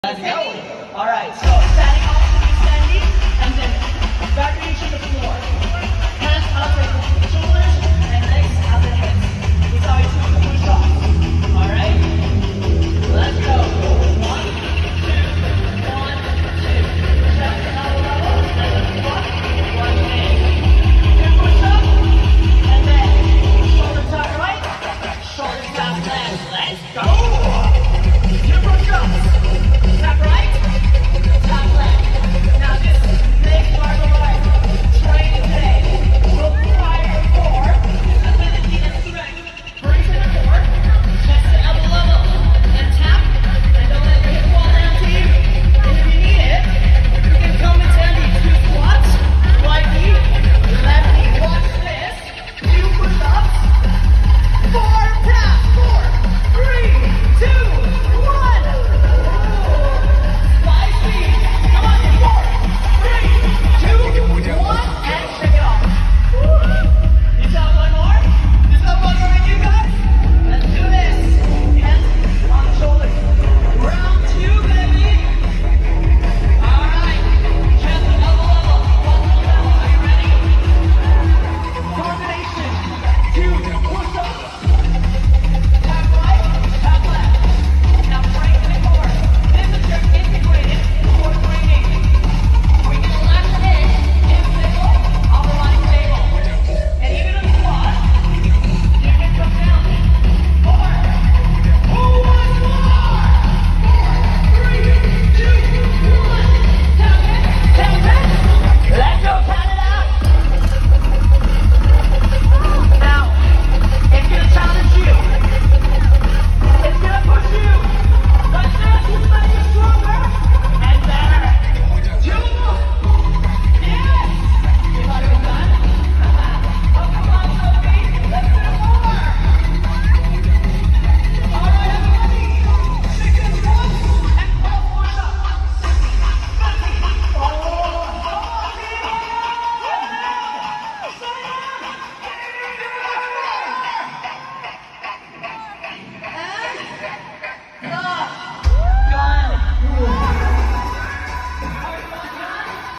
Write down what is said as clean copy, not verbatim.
Let's go. All right, so standing up to be standing, and then back reaching the floor. Hands outside the shoulders and legs out the hips. It's how it's